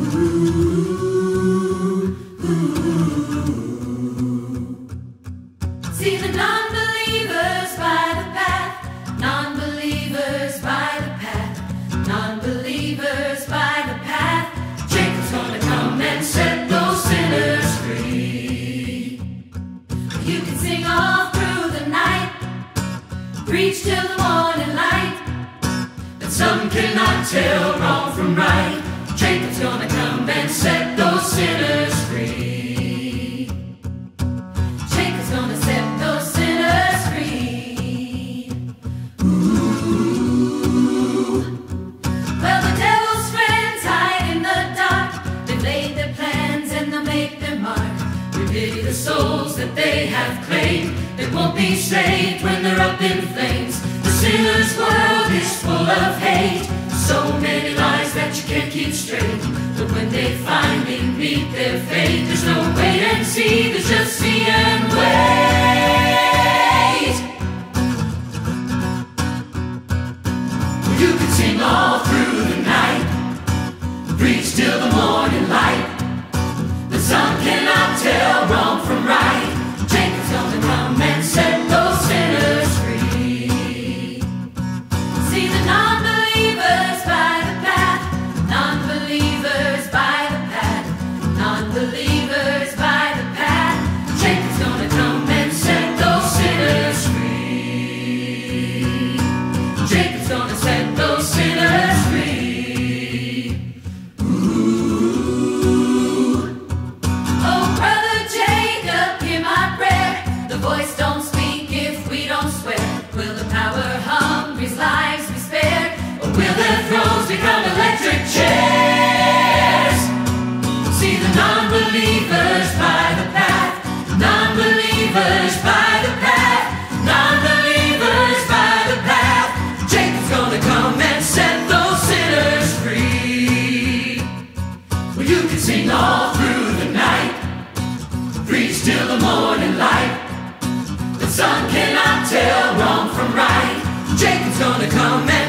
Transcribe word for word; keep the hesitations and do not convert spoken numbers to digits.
See the non-believers by the path, non-believers by the path, non-believers by the path. Jacob's gonna come and set those sinners free. You can sing all through the night, preach till the morning light, but some cannot tell wrong from right. Jacob's gonna come and set those sinners free. Jacob's gonna set those sinners free. Ooh. Well, the devil's friends hide in the dark. They've laid their plans and they'll make their mark. We pity the souls that they have claimed that won't be saved when they're up in flames. The sinner's world is full of hate, so many lies that you can't keep straight. But when they finally meet their fate, there's no wait and see, there's just see and wait. Well, you can sing all through the night, preach till the morning light, but some cannot tell wrong from right. Jacob's gonna come and set those sinners free. See the non-believers by the path, non-believers by the path, non-believers by the path. Jacob's gonna come and set those sinners free. Jacob's gonna set those sinners free. Ooh. Oh, brother Jacob, hear my prayer. The voice don't speak if we don't swear. Will the power-hungry's lives be spared, or will their thrones become electric chairs? See the non-believers by the path, non-believers by the path, non-believers by the path. Jacob's gonna come and set those sinners free. Well, you can sing all through the night, preach till the morning light, but some cannot tell wrong from right. Jacob's gonna come and